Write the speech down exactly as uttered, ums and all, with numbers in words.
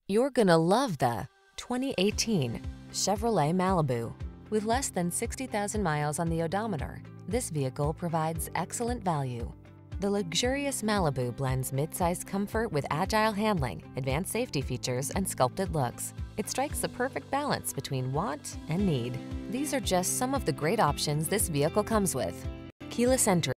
You're gonna love the twenty eighteen Chevrolet Malibu. With less than sixty thousand miles on the odometer, this vehicle provides excellent value. The luxurious Malibu blends midsize comfort with agile handling, advanced safety features, and sculpted looks. It strikes the perfect balance between want and need. These are just some of the great options this vehicle comes with: keyless entry,